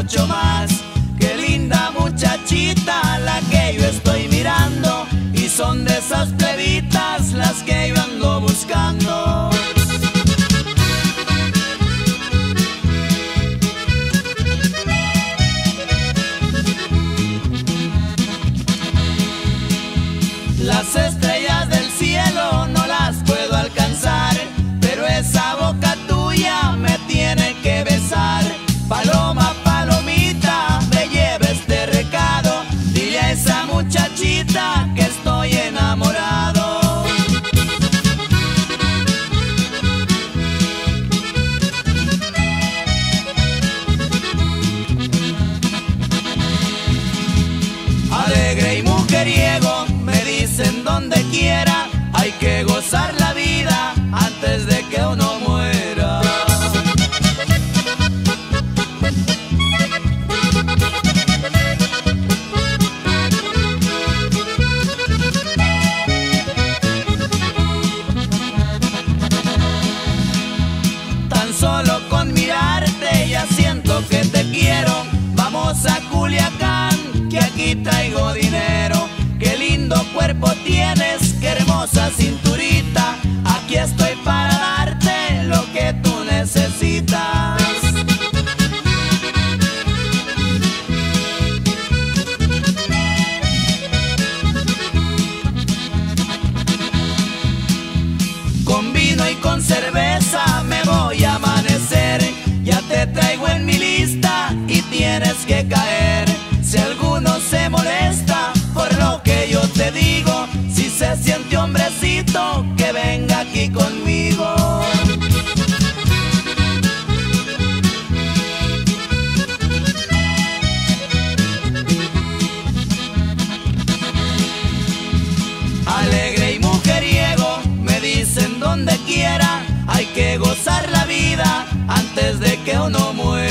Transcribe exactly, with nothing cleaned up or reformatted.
mucho más. Qué linda muchachita la que yo estoy mirando, y son de esas plebitas las que yo ando buscando. Las estrellas del cielo no las puedo alcanzar, pero esa boca tuya me tiene que besar. Paloma, palomita, me lleva este recado, dile a esa muchachita que estoy enamorado. Alegre y mujeriego, me dicen donde quiera, hay que gozar la vida antes de que uno muera. Tan solo con mirarte ya siento que te quiero. Vamos a Culiacán, que aquí traigo dinero. Qué lindo cuerpo tienes, qué hermosa cinturita. Aquí estoy para darte lo que tú necesitas. Con vino y con cerveza me voy a amanecer. Ya te traigo en mi lista y tienes que caer. Si alguno se molesta por lo que yo te digo, si se siente hombrecito, que venga aquí conmigo. Alegre y mujeriego, me dicen donde quiera, hay que gozar la vida antes de que uno muera.